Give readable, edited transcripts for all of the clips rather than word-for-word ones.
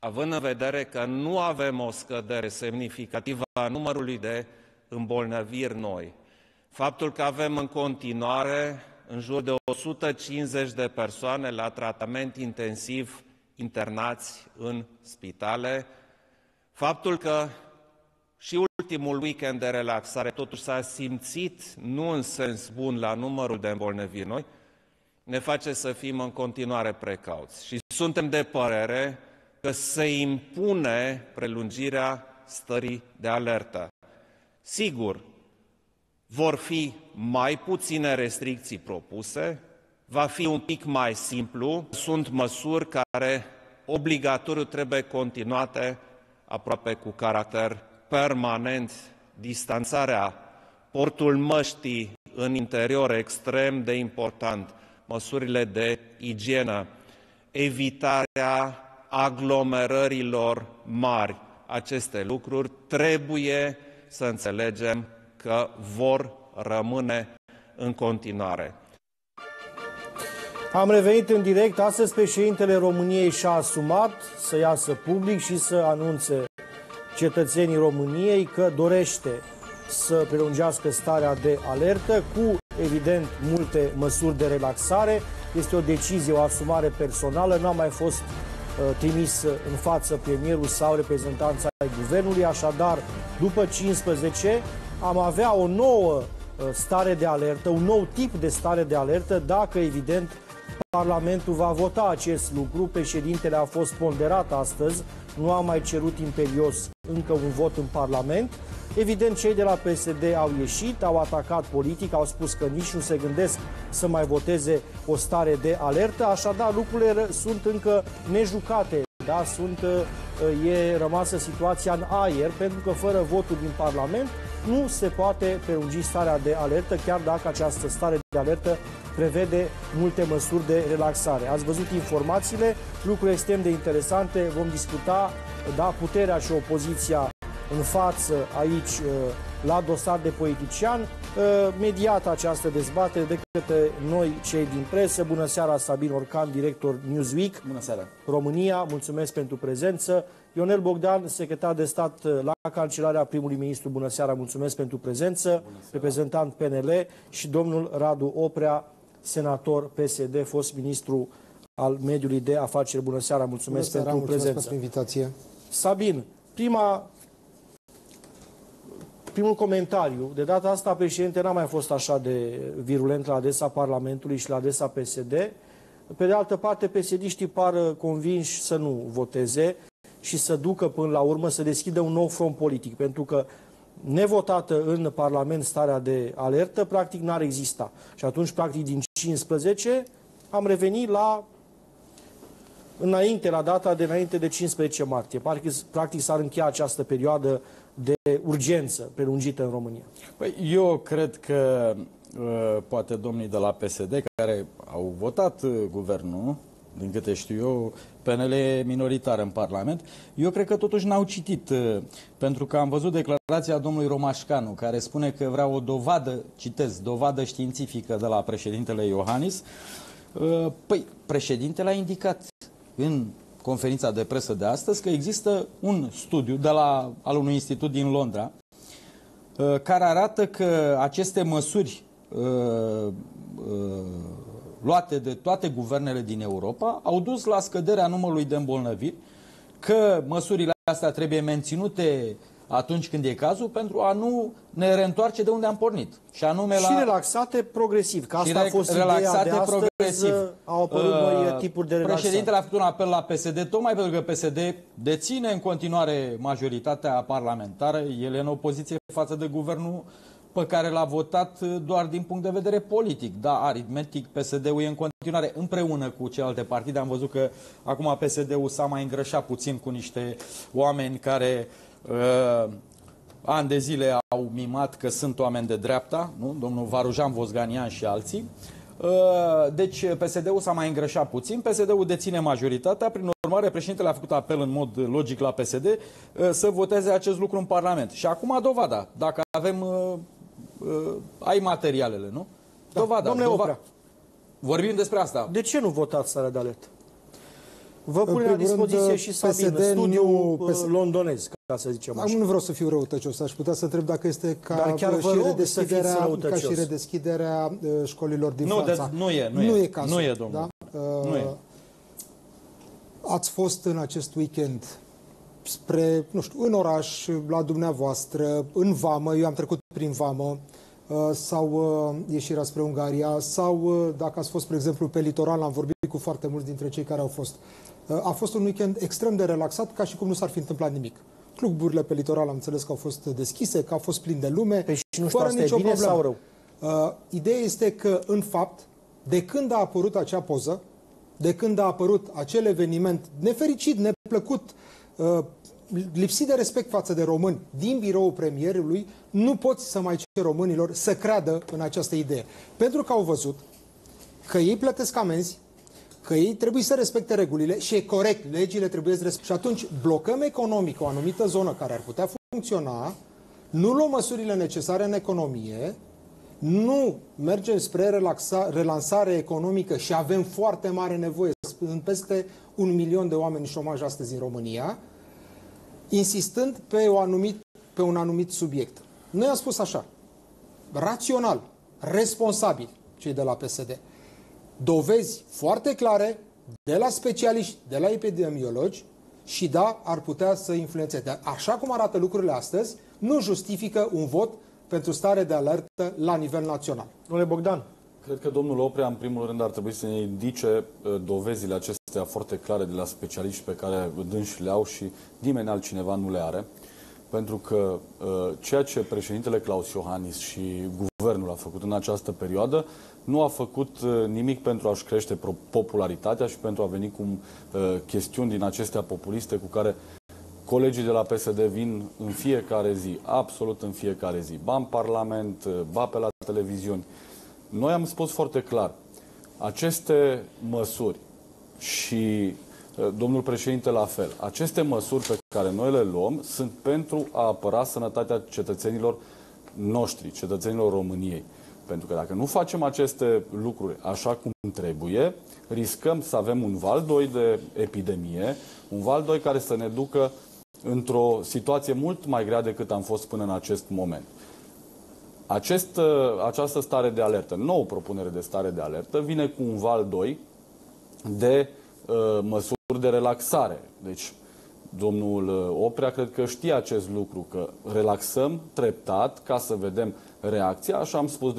având în vedere că nu avem o scădere semnificativă a numărului de îmbolnăviri noi, faptul că avem în continuare în jur de 150 de persoane la tratament intensiv internați în spitale, faptul că și ultimul weekend de relaxare totuși s-a simțit nu în sens bun la numărul de îmbolnăviri noi, ne face să fim în continuare precauți. Și suntem de părere că se impune prelungirea stării de alertă. Sigur, vor fi mai puține restricții propuse, va fi un pic mai simplu, sunt măsuri care obligatoriu trebuie continuate aproape cu caracter permanent, distanțarea, portul măștii în interior extrem de important, măsurile de igienă, evitarea aglomerărilor mari. Aceste lucruri trebuie să înțelegem că vor rămâne în continuare. Am revenit în direct. Astăzi președintele României și-a asumat să iasă public și să anunțe cetățenii României că dorește să prelungească starea de alertă cu, evident, multe măsuri de relaxare. Este o decizie, o asumare personală, n-a mai fost trimis în față premierul sau reprezentanța ai guvernului, așadar, după 15 am avea o nouă stare de alertă, un nou tip de stare de alertă, dacă, evident, Parlamentul va vota acest lucru. Președintele a fost ponderat astăzi, nu a mai cerut imperios încă un vot în Parlament. Evident, cei de la PSD au ieșit, au atacat politic, au spus că nici nu se gândesc să mai voteze o stare de alertă, așadar lucrurile sunt încă nejucate, da? E rămasă situația în aer, pentru că fără votul din Parlament nu se poate prelungi starea de alertă, chiar dacă această stare de alertă prevede multe măsuri de relaxare. Ați văzut informațiile, lucruri extrem de interesante, vom discuta, da, puterea și opoziția în față aici la dosar de politician, mediată această dezbatere de către noi, cei din presă. Bună seara, Sabin Orcan, director Newsweek. Bună seara. România, mulțumesc pentru prezență. Ionel Bogdan, secretar de stat la Cancelarea Primului Ministru, bună seara, mulțumesc pentru prezență. Reprezentant PNL și domnul Radu Oprea, senator PSD, fost ministru al mediului de afaceri. Bună seara, mulțumesc pentru prezență. Mulțumesc pentru invitație. Sabin, primul comentariu. De data asta, președintele n-a mai fost așa de virulent la adresa Parlamentului și la adresa PSD. Pe de altă parte, PSD-știi par convinși să nu voteze și să ducă până la urmă, să deschidă un nou front politic. Pentru că nevotată în Parlament starea de alertă, practic n-ar exista. Și atunci, practic, din 15 am revenit la data de înainte de 15 martie. Practic s-ar încheia această perioadă de urgență prelungită în România. Păi, eu cred că poate domnii de la PSD, care au votat guvernul, din câte știu eu, PNL e minoritar în Parlament, eu cred că totuși n-au citit, pentru că am văzut declarația domnului Romașcanu, care spune că vrea o dovadă, citez, dovadă științifică de la președintele Iohannis. Păi, președintele a indicat în conferința de presă de astăzi că există un studiu al unui institut din Londra care arată că aceste măsuri luate de toate guvernele din Europa au dus la scăderea numărului de îmbolnăviri, că măsurile astea trebuie menținute atunci când e cazul pentru a nu ne reîntoarce de unde am pornit. Și anume și relaxate progresiv, că asta a fost ideea de astăzi, progresiv. Au apărut noi tipuri de relaxare. Președintele a făcut un apel la PSD, tocmai pentru că PSD deține în continuare majoritatea parlamentară, el e în opoziție față de guvernul pe care l-a votat doar din punct de vedere politic. Da, aritmetic, PSD-ul e în continuare împreună cu celelalte partide. Am văzut că acum PSD-ul s-a mai îngrășat puțin cu niște oameni care ani de zile au mimat că sunt oameni de dreapta, nu? Domnul Varujan Vosganian și alții. Deci PSD-ul s-a mai îngrășat puțin, PSD-ul deține majoritatea, prin urmare președintele a făcut apel în mod logic la PSD să voteze acest lucru în Parlament. Și acum dovada, dacă avem, ai materialele, nu? Da. Dovada. Vorbim despre asta. De ce nu votați starea de alertă? Vă pune la dispoziție și Sabin, studiul londonez, ca să zicem așa. Nu vreau să fiu răutăcios, aș putea să întreb dacă este ca și redeschiderea școlilor din Franța. Nu e cazul. Nu e, domnule. Da? Nu e. Ați fost în acest weekend spre, nu știu, în oraș, la dumneavoastră, în vamă, eu am trecut prin vamă, sau ieșirea spre Ungaria, sau dacă ați fost, spre exemplu, pe litoral, am vorbit cu foarte mulți dintre cei care au fost. A fost un weekend extrem de relaxat, ca și cum nu s-ar fi întâmplat nimic. Cluburile pe litoral am înțeles că au fost deschise, că au fost plini de lume. Păi și nu știu, asta e bine sau rău? Ideea este că, în fapt, de când a apărut acea poză, de când a apărut acel eveniment nefericit, neplăcut, lipsit de respect față de români din biroul premierului, nu poți să mai ceri românilor să creadă în această idee. Pentru că au văzut că ei plătesc amenzi, că ei trebuie să respecte regulile și e corect, legile trebuie să respecte. Și atunci blocăm economic o anumită zonă care ar putea funcționa, nu luăm măsurile necesare în economie, nu mergem spre relansare economică și avem foarte mare nevoie. Sunt peste 1 milion de oameni în șomaj astăzi în România, insistând pe un anumit subiect. Noi am spus așa, rațional, responsabil, cei de la PSD, dovezi foarte clare de la specialiști, de la epidemiologi și da, ar putea să influențeze. Dar așa cum arată lucrurile astăzi, nu justifică un vot pentru stare de alertă la nivel național. Domnule Bogdan. Cred că domnul Oprea, în primul rând, ar trebui să ne indice dovezile acestea foarte clare de la specialiști pe care dânsi le au și nimeni altcineva nu le are. Pentru că ceea ce președintele Klaus Iohannis și guvernul a făcut în această perioadă nu a făcut nimic pentru a-și crește popularitatea și pentru a veni cu chestiuni din acestea populiste cu care colegii de la PSD vin în fiecare zi, absolut în fiecare zi, ba în Parlament, ba pe la televiziuni. Noi am spus foarte clar, aceste măsuri și domnul președinte la fel, aceste măsuri pe care noi le luăm sunt pentru a apăra sănătatea cetățenilor noștri, cetățenilor României. Pentru că dacă nu facem aceste lucruri așa cum trebuie, riscăm să avem un val 2 de epidemie, un val 2 care să ne ducă într-o situație mult mai grea decât am fost până în acest moment. Această stare de alertă, nouă propunere de stare de alertă, vine cu un val 2 de măsuri de relaxare. Deci, domnul Oprea cred că știe acest lucru, că relaxăm treptat ca să vedem reacția, așa am spus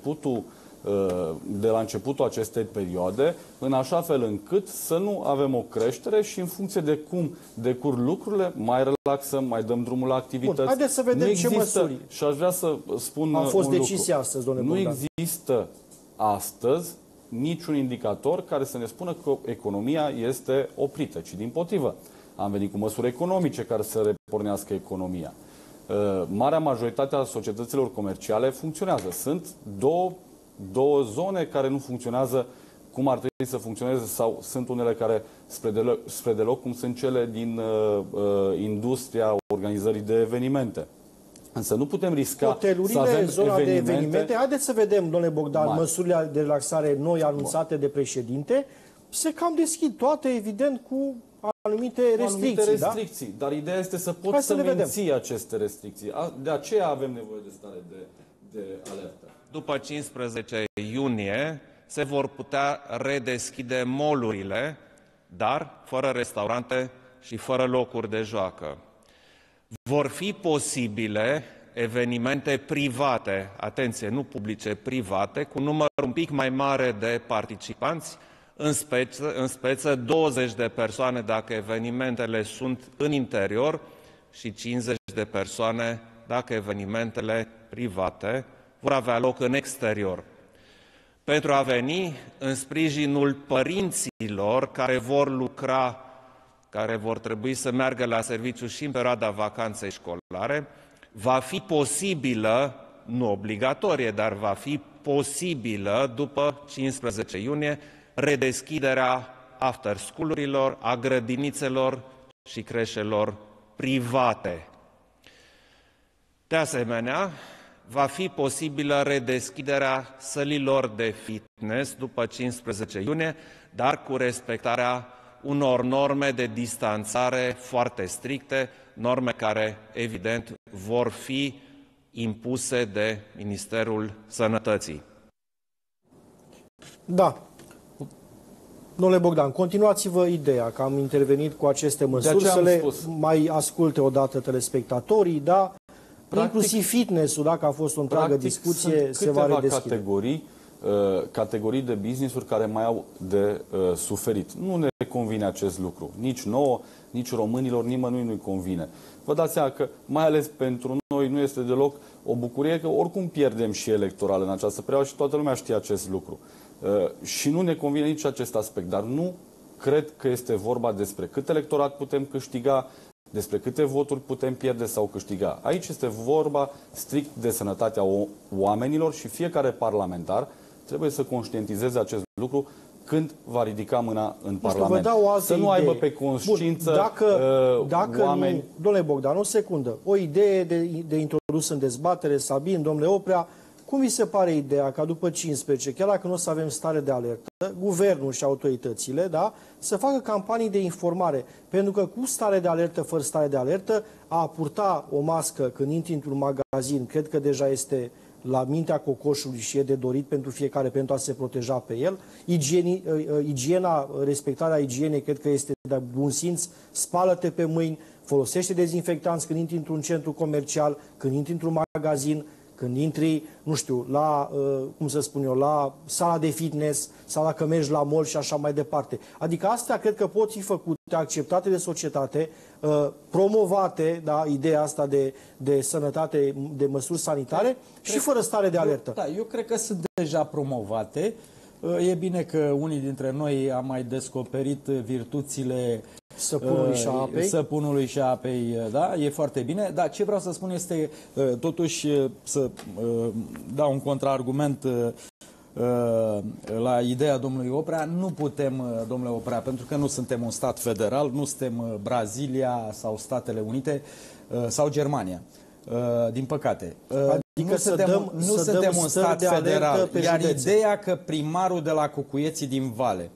de la începutul acestei perioade, în așa fel încât să nu avem o creștere și în funcție de cum decurg lucrurile, mai relaxăm, mai dăm drumul la activități. Bun, haideți să vedem ce măsuri. Și aș vrea să spun a fost decizia astăzi, domnule Bogdan. Nu există astăzi niciun indicator care să ne spună că economia este oprită, ci dimpotrivă. Am venit cu măsuri economice care să repornească economia. Marea majoritate a societăților comerciale funcționează. Sunt două zone care nu funcționează cum ar trebui să funcționeze sau sunt unele care spre deloc, cum sunt cele din industria organizării de evenimente. Însă nu putem risca hotelurile, să avem zona de evenimente. Haideți să vedem, domnule Bogdan, măsurile de relaxare noi anunțate de președinte. Se cam deschid toate, evident, cu anumite restricții. Da? Dar ideea este să poți să menții aceste restricții. De aceea avem nevoie de stare de alertă. După 15 iunie se vor putea redeschide mall-urile, dar fără restaurante și fără locuri de joacă. Vor fi posibile evenimente private, atenție, nu publice, private, cu număr un pic mai mare de participanți, în speță 20 de persoane dacă evenimentele sunt în interior și 50 de persoane dacă evenimentele private vor avea loc în exterior. Pentru a veni în sprijinul părinților care vor lucra, care vor trebui să meargă la serviciu și în perioada vacanței școlare, va fi posibilă, nu obligatorie, dar va fi posibilă după 15 iunie redeschiderea after school-urilor, a grădinițelor și creșelor private. De asemenea, va fi posibilă redeschiderea sălilor de fitness după 15 iunie, dar cu respectarea unor norme de distanțare foarte stricte, norme care, evident, vor fi impuse de Ministerul Sănătății. Da. Domnule Bogdan, continuați-vă ideea că am intervenit cu aceste măsuri, să le mai asculte odată telespectatorii, da? Practic, inclusiv fitness-ul, dacă a fost o întreagă discuție, se va redeschide. Categorii de business-uri care mai au de suferit. Nu ne convine acest lucru. Nici nouă, nici românilor, nimănui nu-i convine. Vă dați seama că, mai ales pentru noi, nu este deloc o bucurie, că oricum pierdem și electoral în această perioadă și toată lumea știe acest lucru. Și nu ne convine nici acest aspect, dar nu cred că este vorba despre cât electorat putem câștiga, despre câte voturi putem pierde sau câștiga. Aici este vorba strict de sănătatea oamenilor și fiecare parlamentar trebuie să conștientizeze acest lucru când va ridica mâna în Parlament. Să nu aibă pe conștiință dacă oameni... Nu, domnule Bogdan, o secundă. O idee de introdus în dezbatere, Sabin, domnule Oprea, cum vi se pare ideea ca după 15, chiar dacă nu o să avem stare de alertă, guvernul și autoritățile, da, să facă campanii de informare? Pentru că cu stare de alertă, fără stare de alertă, a purta o mască când intri într-un magazin, cred că deja este la mintea cocoșului și e de dorit pentru fiecare pentru a se proteja pe el. Igiena, respectarea igienei, cred că este de bun simț. Spală-te pe mâini, folosește dezinfectanți când intri într-un centru comercial, când intri într-un magazin, când intri, nu știu, la, cum să spun eu, la sala de fitness sau dacă mergi la mall și așa mai departe. Adică astea cred că pot fi făcute, acceptate de societate, promovate, da, ideea asta de sănătate, de măsuri sanitare și fără stare de alertă. Da, eu cred că sunt deja promovate. E bine că unii dintre noi am mai descoperit virtuțile săpunului și a apei, da, e foarte bine. Dar ce vreau să spun este, totuși, să dau un contraargument la ideea domnului Oprea. Nu putem, domnule Oprea, pentru că nu suntem un stat federal, nu suntem Brazilia sau Statele Unite sau Germania. Din păcate. Adică nu suntem un stat federal. Iar ideea că primarul de la Cucuieții din Vale,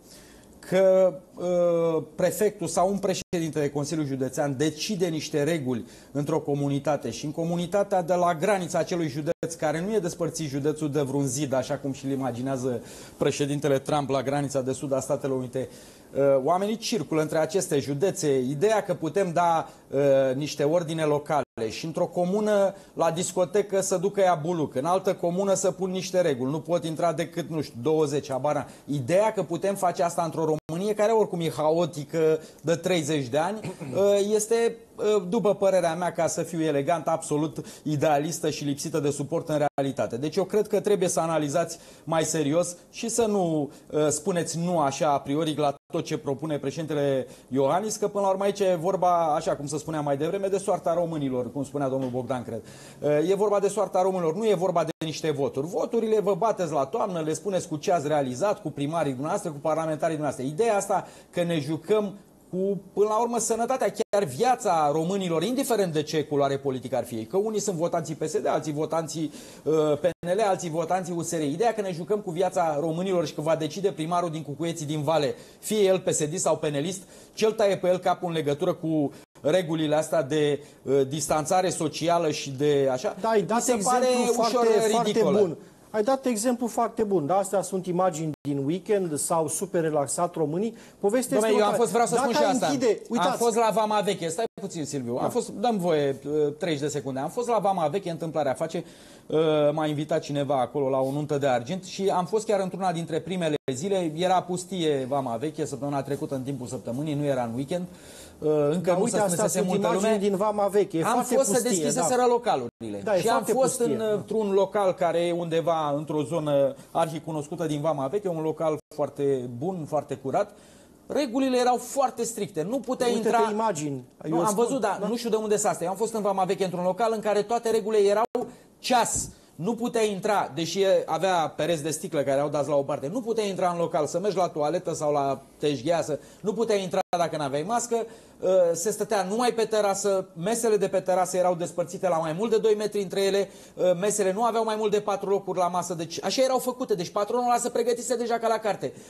că prefectul sau un președinte de Consiliul Județean decide niște reguli într-o comunitate și în comunitatea de la granița acelui județ, care nu e despărțit județul de vreun zid, așa cum și-l imaginează președintele Trump la granița de sud a Statelor Unite, oamenii circulă între aceste județe. Ideea că putem da niște ordine locale și într-o comună la discotecă să ducă ea buluc, în altă comună să pun niște reguli, nu pot intra decât, nu știu, 20, abara. Ideea că putem face asta într-o Românie care oricum e haotică de 30 de ani, este, după părerea mea, ca să fiu elegant, absolut idealistă și lipsită de suport în realitate. Deci eu cred că trebuie să analizați mai serios și să nu spuneți nu așa a priori la tot ce propune președintele Iohannis, că până la urmă aici e vorba, așa cum se spunea mai devreme, de soarta românilor, cum spunea domnul Bogdan, cred. E vorba de soarta românilor, nu e vorba de niște voturi. Voturile vă bateți la toamnă, le spuneți cu ce ați realizat, cu primarii dumneavoastră, cu parlamentarii dumneavoastră. Ideea asta că ne jucăm cu, până la urmă, sănătatea, chiar viața românilor, indiferent de ce culoare politică ar fi. Că unii sunt votanții PSD, alții votanții PNL, alții votanții USR. Ideea că ne jucăm cu viața românilor și că va decide primarul din Cucuieții din Vale, fie el PSD sau penelist, cel taie pe el capul în legătură cu regulile astea de distanțare socială și de așa. Da, ai dat exemplu foarte bun. Ai dat exemplu foarte bun. Da, astea sunt imagini din weekend, sau super relaxat românii. Povestea este eu am fost, vreau să spun și asta. Uitați. Am fost la Vama Veche. Stai puțin, Silviu. Am fost, dăm voie 30 de secunde. Am fost la Vama Veche, întâmplarea face. M-a invitat cineva acolo la o nuntă de argint și am fost chiar într-una dintre primele zile. Era pustie Vama Veche săptămâna trecută, în timpul săptămânii, nu era în weekend. Încă nu se strânsese multă lume. Din Vama Veche. Am fost să deschiseseră localurile. Da, și am fost într-un local care e undeva într-o zonă arhicunoscută din Vama Veche, un local foarte bun, foarte curat. Regulile erau foarte stricte. Nu puteai intra... imagini. Nu, am văzut, dar nu știu de unde s-a asta. Eu am fost în Vama Veche într-un local în care toate regulile erau ceas. Nu puteai intra, deși avea pereți de sticlă care au dați la o parte, nu puteai intra în local, să mergi la toaletă sau la teșgheasă, nu puteai intra dacă nu aveai mască, se stătea numai pe terasă, mesele de pe terasă erau despărțite la mai mult de 2 metri între ele, mesele nu aveau mai mult de 4 locuri la masă, deci așa erau făcute, deci patronul ăla se pregătise deja ca la carte.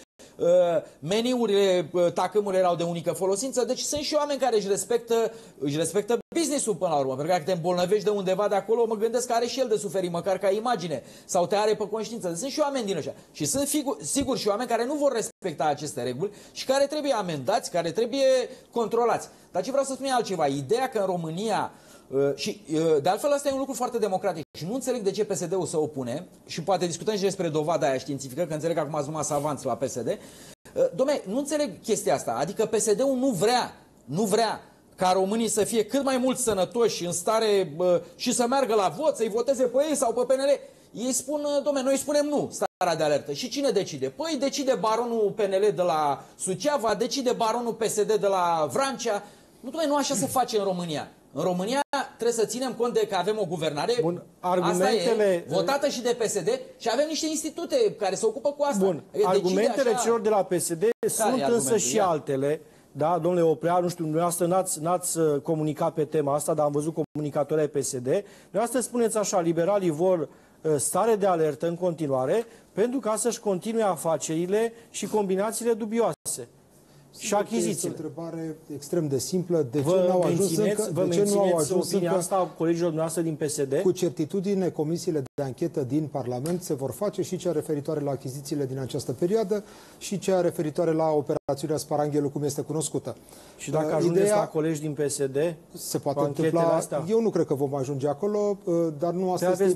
meniurile, tacâmurile erau de unică folosință, deci sunt și oameni care își respectă business-ul până la urmă, pentru că dacă te îmbolnăvești de undeva de acolo, mă gândesc că are și el de suferit, măcar ca imagine, sau te are pe conștiință. Deci sunt și oameni din ăștia. Și sunt sigur și oameni care nu vor respecta aceste reguli și care trebuie amendați, care trebuie controlați. Dar ce vreau să spun e altceva. Ideea că în România și de altfel asta e un lucru foarte democratic și nu înțeleg de ce PSD-ul se opune și poate discutăm și despre dovada aia științifică, că înțeleg că acum ați numai savanți la PSD. Dom'le, nu înțeleg chestia asta, adică PSD-ul nu vrea ca românii să fie cât mai mult sănătoși, în stare și să meargă la vot, să-i voteze pe ei sau pe PNL. Ei spun, dom'le, noi spunem nu, starea de alertă. Și cine decide? Păi decide baronul PNL de la Suceava, decide baronul PSD de la Vrancea. Nu, dom'le, nu așa se face în România. În România trebuie să ținem cont de că avem o guvernare, bun, argumentele, asta e, votată și de PSD și avem niște institute care se ocupă cu asta. Bun, argumentele așa... celor de la PSD sunt însă și altele. Da, domnule Oprea, nu știu, dumneavoastră n-ați comunicat pe tema asta, dar am văzut comunicatorii PSD. Dumneavoastră spuneți așa, liberalii vor stare de alertă în continuare pentru ca să-și continue afacerile și combinațiile dubioase. Și achizițiile. Este o întrebare extrem de simplă. De ce nu au ajuns încă? Vă mențineți opinia asta colegilor noastre din PSD? Cu certitudine, comisiile de anchetă din Parlament se vor face și cea referitoare la achizițiile din această perioadă și cea referitoare la operațiunea Sparanghelu, cum este cunoscută. Și dacă ajungeți la colegi din PSD, se poate întâmpla. Astea? Eu nu cred că vom ajunge acolo, dar nu asta este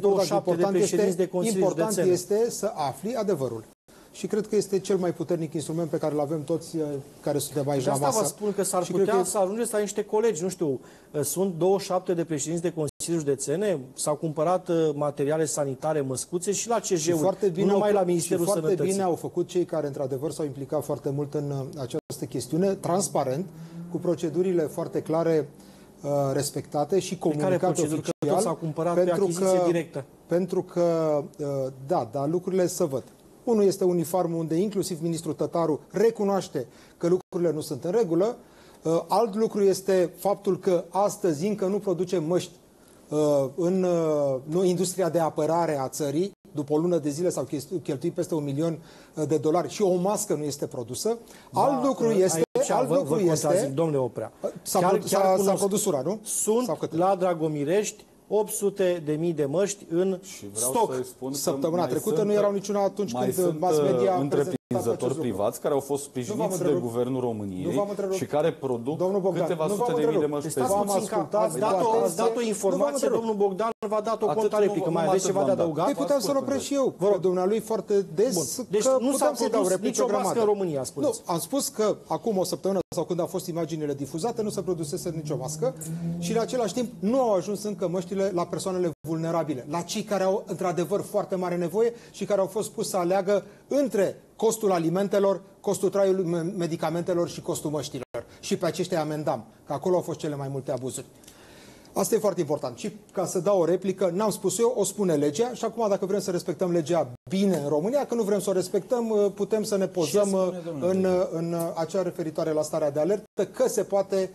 important este să afli adevărul. Și cred că este cel mai puternic instrument pe care îl avem toți care suntem aici la masă. Asta vă spun că s-ar putea să ajungeți la niște colegi, nu știu, sunt 27 de președinți de Consiliul Județene, s-au cumpărat materiale sanitare măscuțe și la CJ-uri, nu numai la Ministerul Sănătății. Foarte bine au făcut cei care într-adevăr s-au implicat foarte mult în această chestiune, transparent, cu procedurile foarte clare respectate și comunicate oficial. Că s-au cumpărat pe achiziție directă. Pentru că, da, dar lucrurile se văd. Unul este Unifarmul, unde inclusiv ministrul Tătaru recunoaște că lucrurile nu sunt în regulă. Alt lucru este faptul că astăzi încă nu producem măști în industria de apărare a țării. După o lună de zile s-au cheltuit peste $1.000.000 și o mască nu este produsă. Alt lucru este... Domnule Oprea. S-a produs ura, nu? Sunt la Dragomirești 800.000 de măști în stoc. Săptămâna trecută nu erau niciuna atunci când mass media a întreprinzători privați care au fost sprijiniți de Guvernul României și care produc câteva sute de mii de măști pe zi. Ați dat o informație, domnul Bogdan v-a dat o contrareplică. Mai aveți ceva de adăugat? Păi puteam să-l opresc și eu. Vă rog, dumnealui foarte des. Deci nu s-a produs nicio mască în România, spuneți. Nu, am spus că acum o săptămână sau când au fost imaginile difuzate, nu se produsese nicio mască și în același timp nu au ajuns încă măștile la persoanele vulnerabile, la cei care au într-adevăr foarte mare nevoie și care au fost pus să aleagă între costul alimentelor, costul traiului, medicamentelor și costul măștilor. Și pe aceștia amendam, că acolo au fost cele mai multe abuzuri. Asta e foarte important. Și ca să dau o replică, n-am spus eu, o spune legea și acum dacă vrem să respectăm legea bine în România, că nu vrem să o respectăm, putem să ne pozăm în acea referitoare la starea de alertă, că se poate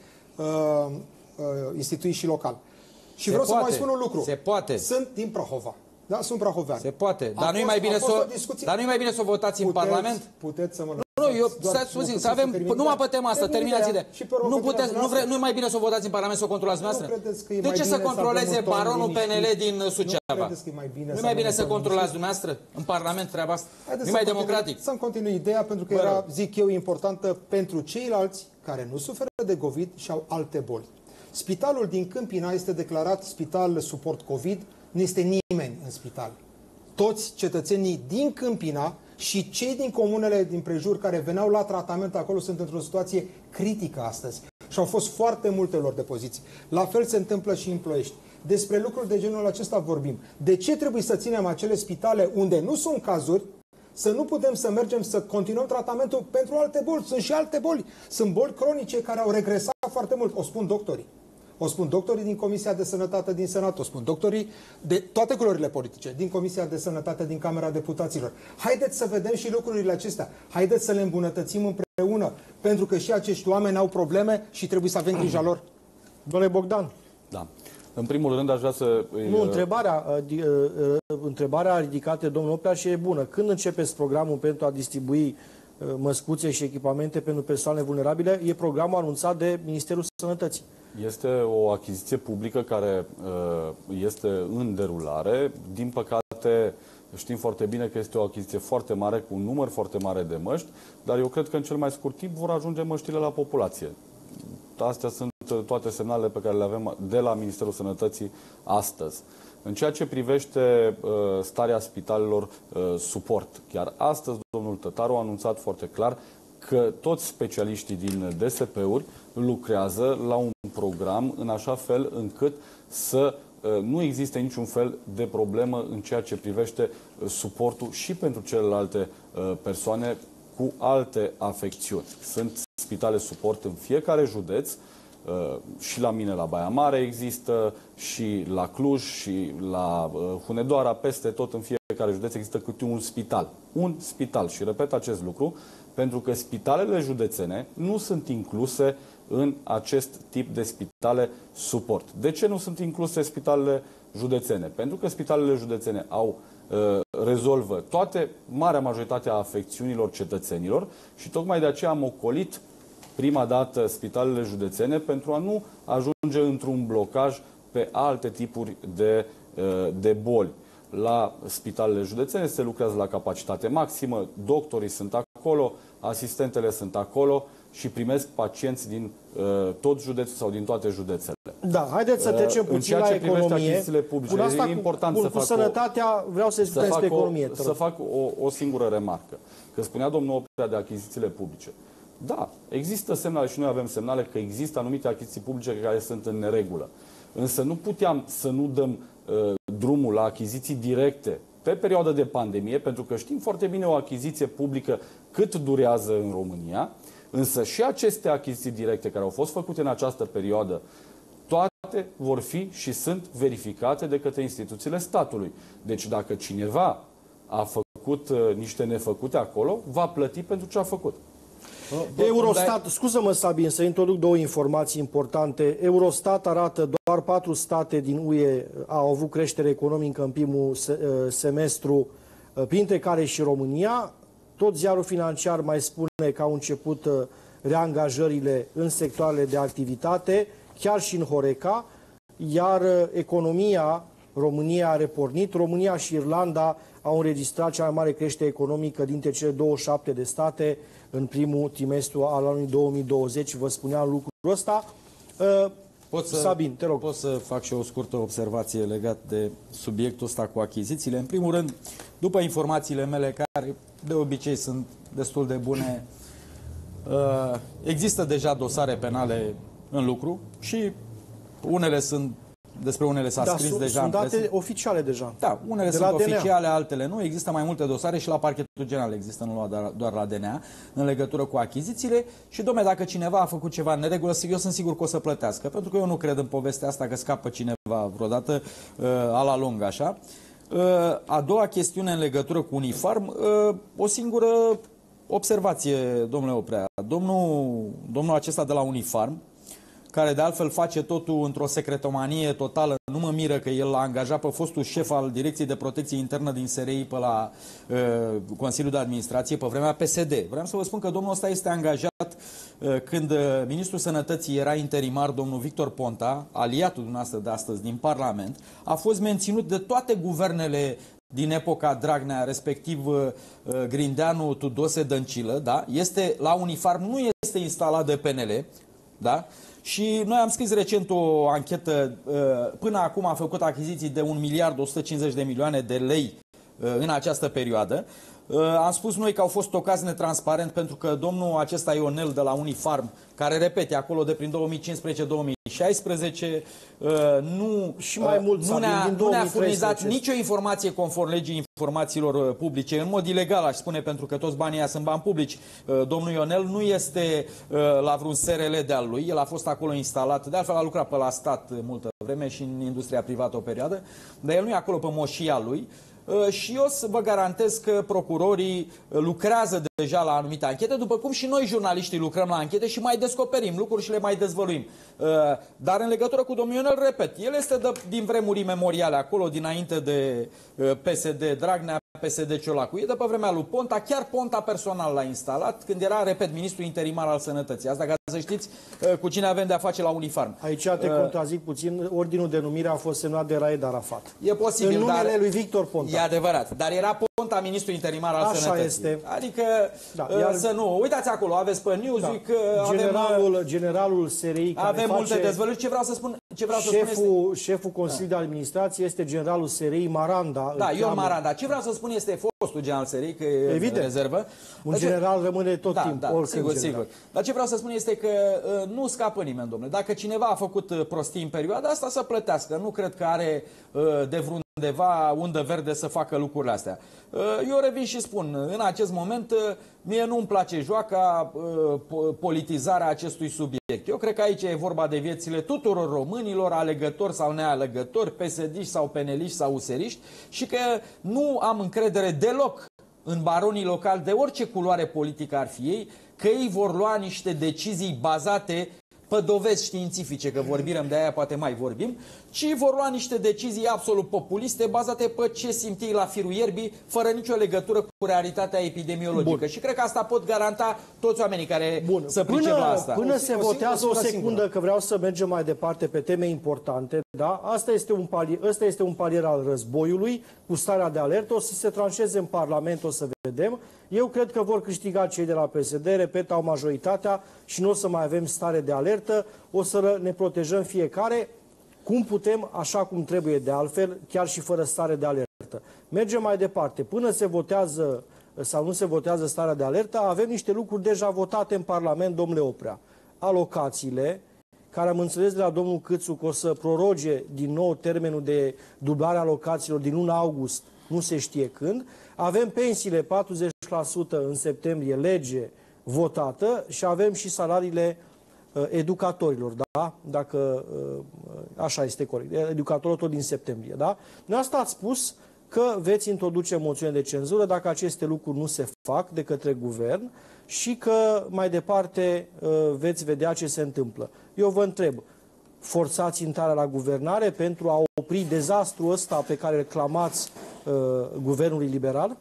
institui și local. Și vreau să mai spun un lucru. Se poate. Sunt din Prahova. Da, sunt prahovean. Se poate. Dar nu e mai bine să o votați în Parlament? Puteți să mă Nu, eu să avem numai pe tema asta, terminați ideea. Nu e mai bine să o votați în Parlament, să o controlați dumneavoastră? De ce să controleze baronul PNL din Suceava? Nu e mai bine să controlați dumneavoastră în Parlament treaba asta? Nu e mai democratic? Să-mi continui ideea, pentru că era, zic eu, importantă pentru ceilalți care nu suferă de COVID și au alte boli. Spitalul din Câmpina este declarat spital suport COVID, nu este nimeni în spital. Toți cetățenii din Câmpina și cei din comunele din prejur care veneau la tratament acolo sunt într-o situație critică astăzi. Și au fost foarte multe lor de poziții. La fel se întâmplă și în Ploiești. Despre lucruri de genul acesta vorbim. De ce trebuie să ținem acele spitale unde nu sunt cazuri, să nu putem să mergem să continuăm tratamentul pentru alte boli? Sunt și alte boli. Sunt boli cronice care au regresat foarte mult. O spun doctorii. O spun doctorii din Comisia de Sănătate din Senat, o spun doctorii de toate culorile politice, din Comisia de Sănătate din Camera Deputaților. Haideți să vedem și lucrurile acestea. Haideți să le îmbunătățim împreună, pentru că și acești oameni au probleme și trebuie să avem grija lor. Domnule Bogdan. Da. În primul rând aș vrea să... Nu, întrebarea ridicată de domnul Oprea și e bună. Când începeți programul pentru a distribui măscuțe și echipamente pentru persoane vulnerabile. E programul anunțat de Ministerul Sănătății. Este o achiziție publică care este în derulare. Din păcate, știm foarte bine că este o achiziție foarte mare, cu un număr foarte mare de măști, dar eu cred că în cel mai scurt timp vor ajunge măștile la populație. Astea sunt toate semnalele pe care le avem de la Ministerul Sănătății astăzi. În ceea ce privește starea spitalelor, suport, chiar astăzi domnul Tătaru a anunțat foarte clar că toți specialiștii din DSP-uri lucrează la un program în așa fel încât să nu existe niciun fel de problemă în ceea ce privește suportul și pentru celelalte persoane cu alte afecțiuni. Sunt spitale suport în fiecare județ, și la mine la Baia Mare există, și la Cluj, și la Hunedoara, peste tot în fiecare județ există câte un spital. Un spital. Și repet acest lucru, pentru că spitalele județene nu sunt incluse în acest tip de spitale suport. De ce nu sunt incluse spitalele județene? Pentru că spitalele județene rezolvă marea majoritate a afecțiunilor cetățenilor și tocmai de aceea am ocolit prima dată spitalele județene pentru a nu ajunge într-un blocaj pe alte tipuri de boli. La spitalele județene se lucrează la capacitate maximă, doctorii sunt acolo, asistentele sunt acolo și primesc pacienți din tot județul sau din toate județele. Da, haideți să trecem puțin la economie. Publice, asta e important cu sănătatea, vreau să spunem despre economie. Să fac o singură remarcă. Că spunea domnul Oprea de achizițiile publice. Da, există semnale și noi avem semnale că există anumite achiziții publice care sunt în neregulă. Însă nu puteam să nu dăm drumul la achiziții directe pe perioadă de pandemie, pentru că știm foarte bine o achiziție publică cât durează în România, însă și aceste achiziții directe care au fost făcute în această perioadă, toate vor fi și sunt verificate de către instituțiile statului. Deci dacă cineva a făcut niște nefăcute acolo, va plăti pentru ce a făcut. Eurostat, scuză-mă Sabin, să introduc două informații importante. Eurostat arată doar 4 state din UE au avut creștere economică în primul semestru, printre care și România. Tot ziarul financiar mai spune că au început reangajările în sectoarele de activitate, chiar și în Horeca, iar economia România a repornit. România și Irlanda au înregistrat cea mai mare creștere economică dintre cele 27 de state în primul trimestru al anului 2020. Vă spuneam lucrul ăsta. Sabin, te rog. Pot să fac și o scurtă observație legat de subiectul ăsta cu achizițiile. În primul rând, după informațiile mele, care de obicei sunt destul de bune, există deja dosare penale în lucru și despre unele s-a scris deja. Sunt date oficiale deja. Da, unele sunt oficiale, altele nu. Există mai multe dosare și la Parchetul General există, nu doar la DNA, în legătură cu achizițiile. Și, dom'le, dacă cineva a făcut ceva în neregulă, eu sunt sigur că o să plătească. Pentru că eu nu cred în povestea asta că scapă cineva vreodată a la lung, așa. A doua chestiune în legătură cu Unifarm, o singură observație, domnule Oprea. Domnul acesta de la Unifarm, care de altfel face totul într-o secretomanie totală. Nu mă miră că el l-a angajat pe fostul șef al Direcției de Protecție Internă din SRI pe la Consiliul de Administrație pe vremea PSD. Vreau să vă spun că domnul ăsta este angajat când Ministrul Sănătății era interimar, domnul Victor Ponta, aliatul dumneavoastră de astăzi din Parlament, a fost menținut de toate guvernele din epoca Dragnea, respectiv Grindeanu, Tudose, Dăncilă, da? Este la Unifarm, nu este instalat de PNL, da? Și noi am scris recent o anchetă, până acum a făcut achiziții de 1.150 de milioane de lei în această perioadă. Am spus noi că au fost tocați netransparent pentru că domnul acesta Ionel de la Unifarm, care, repete, acolo de prin 2015-2016, nu ne-a furnizat nicio informație conform legii informațiilor publice, în mod ilegal, aș spune, pentru că toți banii ăia sunt bani publici. Domnul Ionel nu este la vreun SRL de-al lui, el a fost acolo instalat, de altfel a lucrat pe la stat multă vreme și în industria privată o perioadă, dar el nu e acolo pe moșia lui. Și eu să vă garantez că procurorii lucrează deja la anumite anchete, după cum și noi, jurnaliștii, lucrăm la anchete și mai descoperim lucruri și le mai dezvăluim. Dar în legătură cu domnul Ionel, repet, el este din vremuri imemoriale acolo, dinainte de PSD Dragnea, PSD Ciolacu. E de pe vremea lui Ponta, chiar Ponta personal l-a instalat când era, repet, ministru interimar al sănătății. Asta ca să știți cu cine avem de-a face la Unifarm. Aici te contrazic puțin, ordinul de numire a fost semnat de Raed Arafat. E posibil, în numele lui Victor Ponta. E adevărat, dar era Ponta ministru interimar al sănătății. Așa este. Adică să nu... Uitați acolo, aveți pe Newsweek... Generalul SRI care avem multe dezvăluiri. Ce vreau să spun... Șeful Consiliului de Administrație este generalul SRI Maranda. Da, Ion Maranda. Ce vreau să spun este fostul general SRI, că e în rezervă. Un general rămâne tot timpul. Sigur. Dar ce vreau să spun este că nu scapă nimeni, domnule. Dacă cineva a făcut prostii în perioada asta, să plătească. Nu cred că are de vreundeva undă verde să facă lucrurile astea. Eu revin și spun, în acest moment, mie nu-mi place joaca, politizarea acestui subiect. Eu cred că aici e vorba de viețile tuturor românilor, alegători sau nealegători, PSD-iști sau peneliști sau useriști, și că nu am încredere deloc în baronii locali, de orice culoare politică ar fi ei, că ei vor lua niște decizii bazate pe dovezi științifice, că vorbim de aia, poate mai vorbim, ci vor lua niște decizii absolut populiste, bazate pe ce simt ei la firul ierbii, fără nicio legătură cu realitatea epidemiologică. Bun. Și cred că asta pot garanta toți oamenii care să pricep la asta. Până se votează o secundă, că vreau să mergem mai departe pe teme importante, da? Asta este un palier al războiului, cu starea de alertă, o să se tranșeze în Parlament, o să vedem. Eu cred că vor câștiga cei de la PSD, repet, au majoritatea și nu o să mai avem stare de alertă, o să ne protejăm fiecare cum putem, așa cum trebuie de altfel, chiar și fără stare de alertă. Mergem mai departe. Până se votează sau nu se votează starea de alertă, avem niște lucruri deja votate în Parlament, domnule Oprea. Alocațiile, care am înțeles de la domnul Câțu că o să proroge din nou termenul de dublare a alocațiilor din luna august, nu se știe când. Avem pensiile 40% în septembrie, lege votată, și avem și salariile educatorilor, da? Dacă așa este corect. Educatorilor tot din septembrie, da? Asta ați spus că veți introduce moțiune de cenzură dacă aceste lucruri nu se fac de către guvern și că mai departe veți vedea ce se întâmplă. Eu vă întreb, forțați intrarea la guvernare pentru a opri dezastrul ăsta pe care îl clamați guvernului liberal?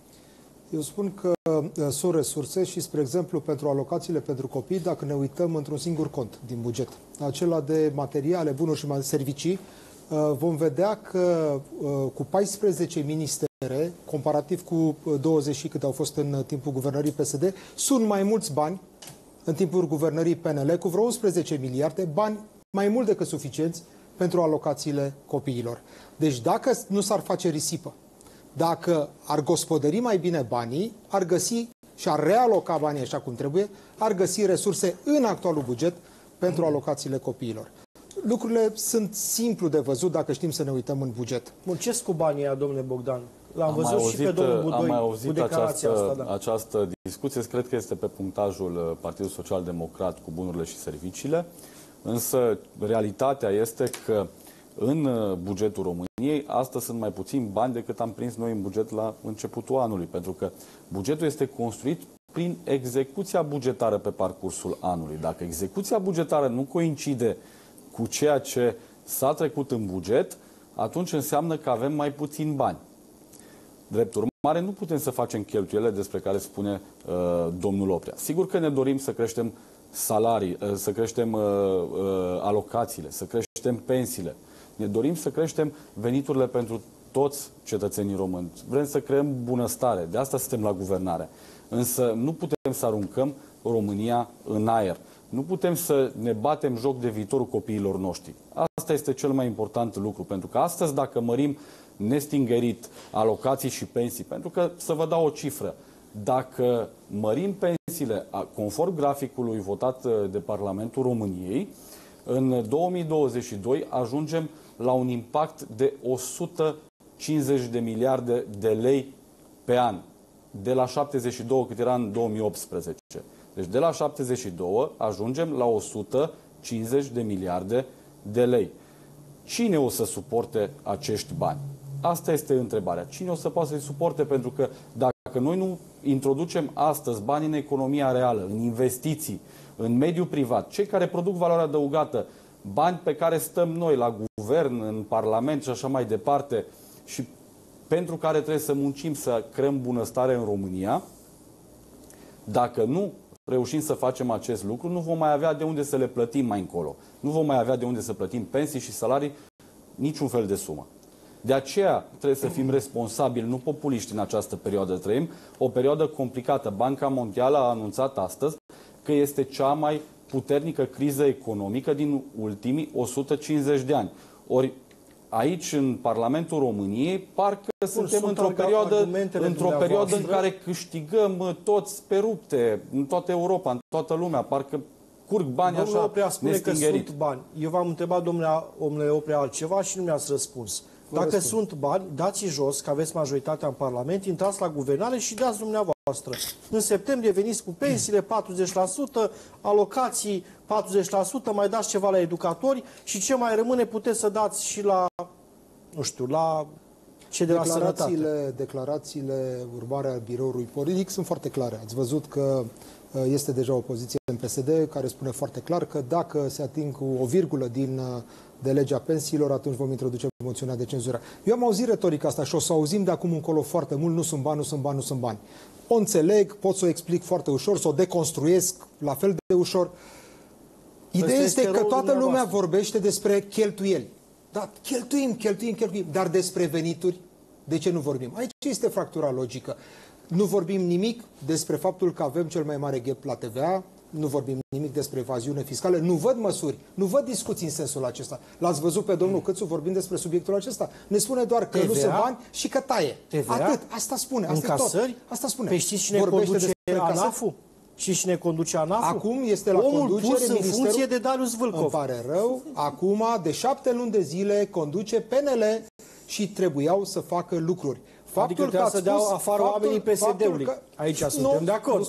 Eu spun că sunt resurse și, spre exemplu, pentru alocațiile pentru copii, dacă ne uităm într-un singur cont din buget, acela de materiale, bunuri și servicii, vom vedea că cu 14 ministere, comparativ cu 20 și cât au fost în timpul guvernării PSD, sunt mai mulți bani în timpul guvernării PNL, cu vreo 11 miliarde, bani mai mult decât suficienți pentru alocațiile copiilor. Deci dacă nu s-ar face risipă, dacă ar gospodări mai bine banii, ar găsi și ar realoca banii așa cum trebuie, ar găsi resurse în actualul buget pentru alocațiile copiilor. Lucrurile sunt simplu de văzut dacă știm să ne uităm în buget. Bun, ce cu banii aia, domnule Bogdan? L-am văzut și pe domnul Budoi. Am mai auzit cu declarația asta, da. Această discuție, cred că este pe punctajul Partidului Social Democrat cu bunurile și serviciile, însă realitatea este că în bugetul României astăzi sunt mai puțini bani decât am prins noi în buget la începutul anului, pentru că bugetul este construit prin execuția bugetară pe parcursul anului. Dacă execuția bugetară nu coincide cu ceea ce s-a trecut în buget, atunci înseamnă că avem mai puțini bani. Drept urmare, nu putem să facem cheltuielile despre care spune domnul Oprea. Sigur că ne dorim să creștem salarii, să creștem alocațiile, să creștem pensiile. Ne dorim să creștem veniturile pentru toți cetățenii români. Vrem să creăm bunăstare. De asta suntem la guvernare. Însă nu putem să aruncăm România în aer. Nu putem să ne batem joc de viitorul copiilor noștri. Asta este cel mai important lucru. Pentru că astăzi, dacă mărim nestingerit alocații și pensii, pentru că, să vă dau o cifră, dacă mărim pensiile conform graficului votat de Parlamentul României, în 2022 ajungem la un impact de 150 de miliarde de lei pe an, de la 72 cât era în 2018. Deci de la 72 ajungem la 150 de miliarde de lei. Cine o să suporte acești bani? Asta este întrebarea. Cine o să poată să-i suporte? Pentru că dacă noi nu introducem astăzi bani în economia reală, în investiții, în mediul privat, cei care produc valoare adăugată, bani pe care stăm noi la guvern, în Parlament și așa mai departe, și pentru care trebuie să muncim să creăm bunăstare în România. Dacă nu reușim să facem acest lucru, nu vom mai avea de unde să le plătim mai încolo. Nu vom mai avea de unde să plătim pensii și salarii, niciun fel de sumă. De aceea trebuie să fim responsabili, nu populiști în această perioadă. Trăim o perioadă complicată. Banca Mondială a anunțat astăzi că este cea mai puternică criză economică din ultimii 150 de ani. Ori aici, în Parlamentul României, parcă suntem într-o perioadă în care câștigăm toți pe rupte, în toată Europa, în toată lumea, parcă curg bani domnule așa Oprea spune că sunt bani. Eu v-am întrebat, domnule Oprea, altceva și nu mi-ați răspuns. Dacă sunt bani, dați jos, că aveți majoritatea în Parlament, intrați la guvernare și dați dumneavoastră. În septembrie veniți cu pensiile 40%, alocații 40%, mai dați ceva la educatori și ce mai rămâne puteți să dați și la, nu știu, la ce de la sănătate. Declarațiile urmare a biroului politic sunt foarte clare. Ați văzut că este deja o poziție în PSD care spune foarte clar că dacă se ating cu o virgulă de legea pensiilor, atunci vom introduce moțiunea de cenzură. Eu am auzit retorica asta și o să auzim de acum încolo foarte mult, nu sunt bani, nu sunt bani, nu sunt bani. O înțeleg, pot să o explic foarte ușor, să o deconstruiesc la fel de ușor. Ideea este că toată lumea vorbește despre cheltuieli. Da, cheltuim, dar despre venituri, de ce nu vorbim? Aici este fractura logică. Nu vorbim nimic despre faptul că avem cel mai mare gap la TVA, nu vorbim nimic despre evaziune fiscală, nu văd măsuri, nu văd discuții în sensul acesta. L-ați văzut pe domnul Câțu vorbind despre subiectul acesta. Ne spune doar că TVA, nu sunt bani și că taie. TVA, atât, asta spune. Asta tot. Asta spune. Pe știți cine conduce ANAF-ul? Și cine conduce ANAF-ul? Acum este la conducere pus în funcție de Darius Vâlcov. Îmi pare rău. Acum, de 7 luni de zile, conduce PNL și trebuiau să facă lucruri. Adică trebuia să dea afară oamenii PSD-ului. Aici suntem de acord.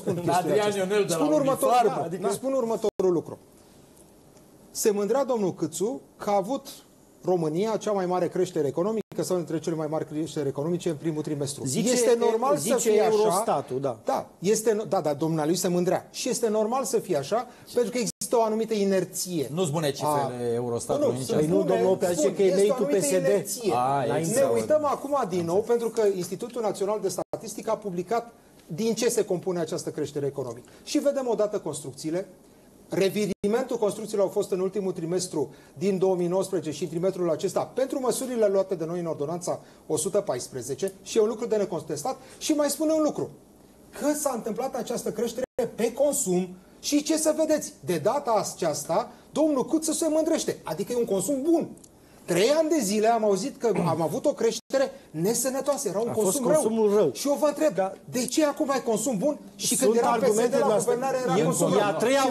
Spun următorul lucru. Se mândrea domnul Câțu că a avut România cea mai mare creștere economică sau între cele mai mari creșteri economice în primul trimestru. Este normal să fie Eurostatul, da. Da, domnul lui se mândrea. Și este normal să fie așa, pentru că există o anumită inerție. Nu spune cifrele Eurostatului nici. Nu, domnul Oprea zice că e meritul PSD. Ne uităm acum din nou, pentru că Institutul Național de Statistică a publicat din ce se compune această creștere economică. Și vedem odată construcțiile. Revirimentul construcțiilor au fost în ultimul trimestru din 2019 și în trimestrul acesta pentru măsurile luate de noi în ordonanța 114 și e un lucru de necontestat. Și mai spune un lucru, că s-a întâmplat această creștere pe consum și ce să vedeți, de data aceasta domnul Câțu se mândrește, adică e un consum bun. 3 ani de zile am auzit că am avut o creștere nesănătoasă, era un consum rău. Și eu vă întreb, de ce acum ai consum bun și când era PSD la guvernare era consum rău? E a treia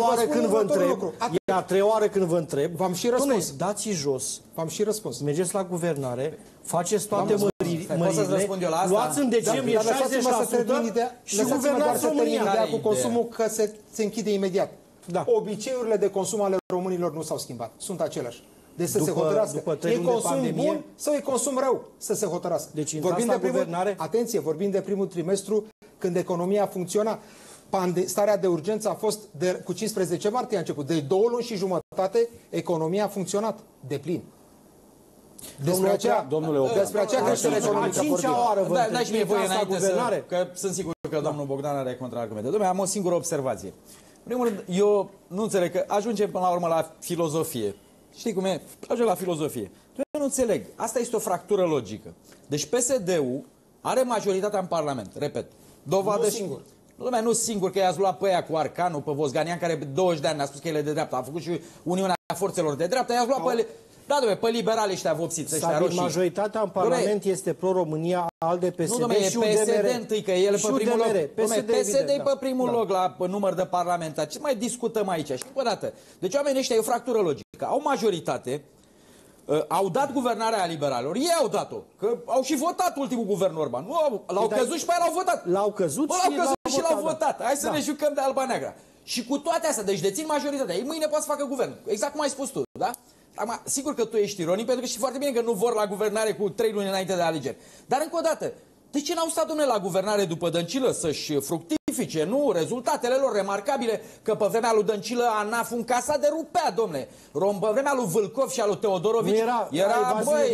oară când vă întreb. V-am și răspuns. Dați jos. V-am și răspuns. Mergeți la guvernare, faceți toate mările, luați în decembrie 60% și guvernați România. Cu consumul că se închide imediat. Obiceiurile de consum ale românilor nu s-au schimbat. Sunt aceleași. Deci să se hotărască. E consum bun sau e consum rău să se hotărască. Deci vorbim de guvernare. Atenție, vorbim de primul trimestru când economia funcționa. Starea de urgență a fost cu 15 martie a început. De 2 luni și jumătate economia a funcționat de plin. Despre aceea creștere economică. A 5-a oară vă întreb. Dați-mi voie înainte că sunt sigur că domnul Bogdan are contraargumente. Dom'le, am o singură observație. În primul rând, eu nu înțeleg că ajungem până la urmă la filozofie. Știi cum e? Ajung la filozofie. Eu nu înțeleg. Asta este o fractură logică. Deci PSD-ul are majoritatea în Parlament. Repet. Dovadă nu singur. Lumea nu singur, că i-ați luat pe aia cu Arcanu, pe Vosganian, care 20 de ani a spus că el e de dreapta. A făcut și Uniunea Forțelor de Dreapta. I-ați luat pe... Da, dom'le, pe liberali ăștia vopsiți, ăștia roșii. Majoritatea în Parlament este pro-România, ALDE, PSD și UDMR. Nu, dom'le, e PSD întâi, că el pe primul loc. PSD e pe primul loc la număr de parlamentar. Ce mai discutăm aici? Și încă o dată. Deci oamenii ăștia e o fractură logică. Au majoritate, au dat guvernarea liberalilor. Ei au dat-o. Că au și votat ultimul guvern Orban. Nu, l-au căzut și pe aia l-au votat. L-au căzut și l-au votat. Hai să ne jucăm de alba neagră. Și cu toate astea, deci dețin majoritatea. Ei mâine pot să facă guvern. Exact cum ai spus tu, da? Acum, sigur că tu ești ironic, pentru că știi foarte bine că nu vor la guvernare cu 3 luni înainte de alegeri. Dar încă o dată, de ce n-au stat, domnule, la guvernare după Dăncilă să-și fructifice, nu? Rezultatele lor remarcabile, că pe vremea lui Dăncilă ANAF un casa de rupea, domnule. Pe vremea lui Vâlcov și al lui Teodorovici era băi,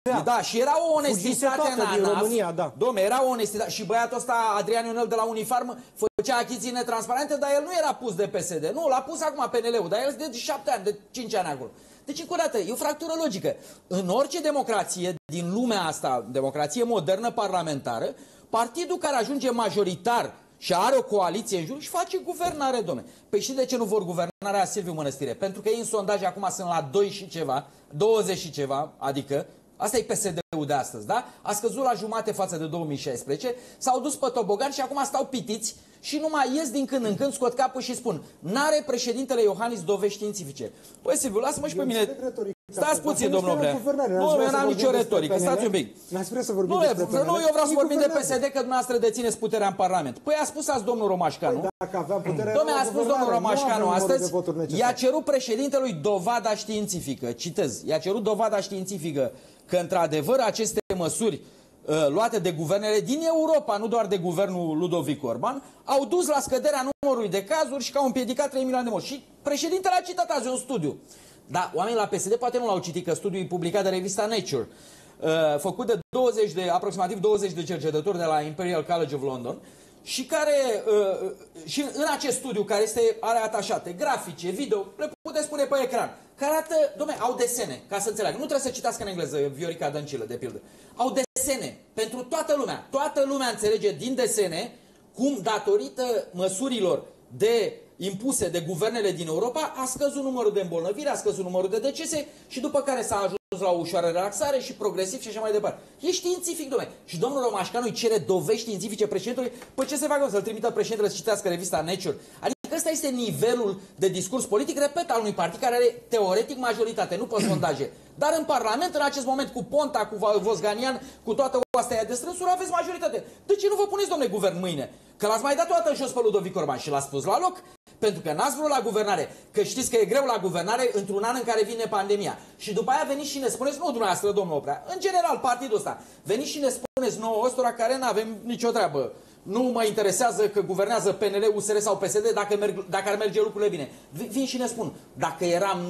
Da, și era o onestitate în ANAF. România, da. Dom'le, era o onestitate. Și băiatul ăsta, Adrian Ionel de la Unifarm, făcea achiziții netransparente, dar el nu era pus de PSD. Nu, l-a pus acum PNL-ul, dar el de 7 ani, de 5 ani acolo. Deci, încă o dată, e o fractură logică. În orice democrație din lumea asta, democrație modernă parlamentară, partidul care ajunge majoritar și are o coaliție în jur și face guvernare, domne. Păi și de ce nu vor guvernarea Silviu Mănăstire? Pentru că ei în sondaje acum sunt la 2 și ceva, 20 și ceva, adică asta e PSD-ul de astăzi, da? A scăzut la jumate față de 2016, s-au dus pe tobogan și acum stau pitiți și nu mai ies din când în când, scot capul și spun: n-are președintele Iohannis dovezi științifice. Păi Silviu, lasă-mă și pe mine. Stați puțin, domnule Oplea. Nu, eu n-am nicio retorică, stați un pic. Nu, eu vreau să vorbim de PSD, că dumneavoastră dețineți puterea în Parlament. Păi a spus azi domnul Romașcanu. Dom'le, a spus domnul Romașcanu astăzi, i-a cerut președintelui dovada științifică. Citez, i-a cerut dovada științifică că într-adevăr aceste măsuri luate de guvernele din Europa, nu doar de guvernul Ludovic Orban, au dus la scăderea numărului de cazuri și că au împiedicat 3 milioane de morți. Și președintele a citat azi un studiu. Dar oamenii la PSD poate nu l-au citit, că studiul e publicat de revista Nature, făcut de aproximativ 20 de cercetători de la Imperial College of London, și care, și în acest studiu, care are atașate grafice, video, le puteți pune pe ecran, care arată, dom'le, au desene, ca să înțeleagă. Nu trebuie să citească în engleză Viorica Dăncilă, de pildă. Au desene pentru toată lumea. Toată lumea înțelege din desene cum, datorită măsurilor impuse de guvernele din Europa, a scăzut numărul de îmbolnăviri, a scăzut numărul de decese și după care s-a ajuns la o ușoară relaxare și progresiv și așa mai departe. E științific, dom'le. Și domnul Romașcanu îi cere dovezi științifice președintelui. Păi ce se facă? Să-l trimită președintele să citească revista Nature? Adică ăsta este nivelul de discurs politic, repet, al unui partid care are teoretic majoritate, nu pe sondaje. Dar în Parlament, în acest moment, cu Ponta, cu Vosganian, cu toată oastea de strânsuri, aveți majoritate. De ce nu vă puneți, domnule, guvern mâine? Că l-ați mai dat o dată jos pe Ludovic Orban și l-ați pus la loc. Pentru că n-ați vrut la guvernare, că știți că e greu la guvernare într-un an în care vine pandemia. Și după aia veniți și ne spuneți, nu dumneavoastră, domnul Oplea, în general partidul ăsta, veniți și ne spuneți nouă ăstora care n-avem nicio treabă. Nu mă interesează că guvernează PNL, USR sau PSD dacă ar merge lucrurile bine. Vin și ne spun, dacă eram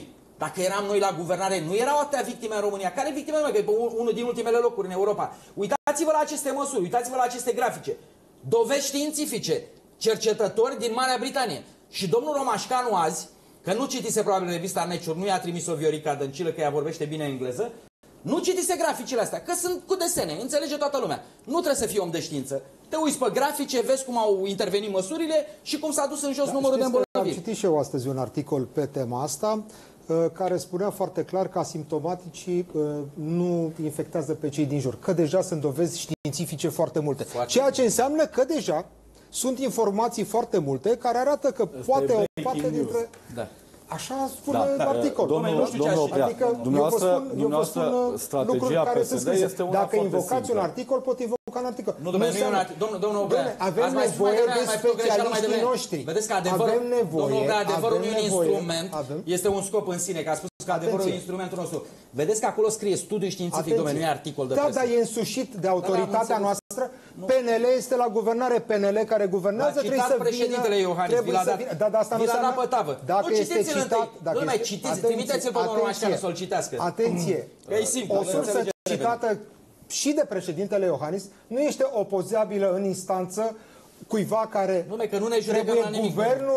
noi la guvernare, nu erau atâtea victime în România. Care victime, mai? Că e unul din ultimele locuri în Europa. Uitați-vă la aceste măsuri, uitați-vă la aceste grafice. Dovezi științifice, cercetători din Marea Britanie. Și domnul Romașcanu azi, că nu citise probabil revista Nature, nu i-a trimis-o Viorica Dăncilă, că ea vorbește bine engleză, nu citise graficile astea, că sunt cu desene, înțelege toată lumea. Nu trebuie să fii om de știință. Te uiți pe grafice, vezi cum au intervenit măsurile și cum s-a dus în jos numărul de îmbolnăviri. Am citit și eu astăzi un articol pe tema asta, care spunea foarte clar că asimptomaticii nu infectează pe cei din jur, că deja sunt dovezi științifice foarte multe. Ceea ce înseamnă că deja sunt informații foarte multe care arată că poate o parte dintre... Da. Așa spune articolul. Adică dumneavoastră strategia PSD este una dacă invocați un articol, pot invoca un articol. Nu, domnul Oplea, avem nevoie de specialiștii noștri. Vedeți că adevărul nu e un instrument, este un scop în sine, că a spus că adevărul e instrumentul nostru. Vedeți că acolo scrie studiu științific, domnule, nu e articol de presă. Da, dar e însușit de autoritatea noastră. PNL este la guvernare, PNL care guvernează, trebuie să vină... președintele Iohannis, vi l-a dat pe tavă. Dacă este citat... Nu mai citiți, trimiteți-l pe domnul Romașcanu să-l citească. Atenție! E simplu. O sursă citată și de președintele Iohannis nu este opozabilă în instanță cuiva care trebuie Guvernul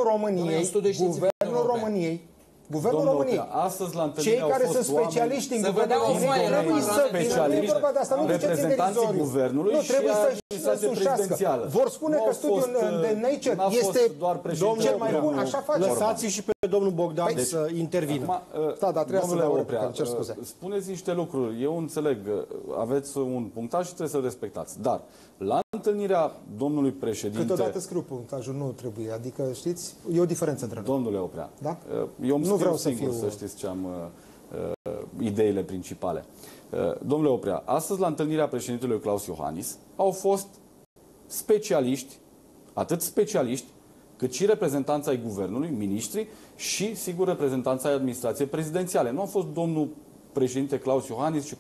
României, Guvernul României. Cei care sunt specialiști în Guvernul României trebuie să vină, reprezentanții Guvernului și administrația prezidențială. Vor spune că studiul de Nature este cel mai bun. Așa face. Lăsați și pe domnul Bogdan să intervină. Da, dar trebuie să dau Oplea. Spuneți niște lucruri. Eu înțeleg, aveți un punctaj și trebuie să-l respectați. Dar la întâlnirea domnului președinte... Câteodată scriu punctajul, nu trebuie. Adică, știți, e o diferență între noi. Domnule Oplea, da? Eu nu vreau să știți ce am ideile principale. Domnule Oplea, astăzi la întâlnirea președintelui Claus Iohannis au fost specialiști, atât specialiști, cât și reprezentanța ai guvernului, miniștri și, sigur, reprezentanța ai administrației prezidențiale. Nu a fost domnul președinte Claus Iohannis și cu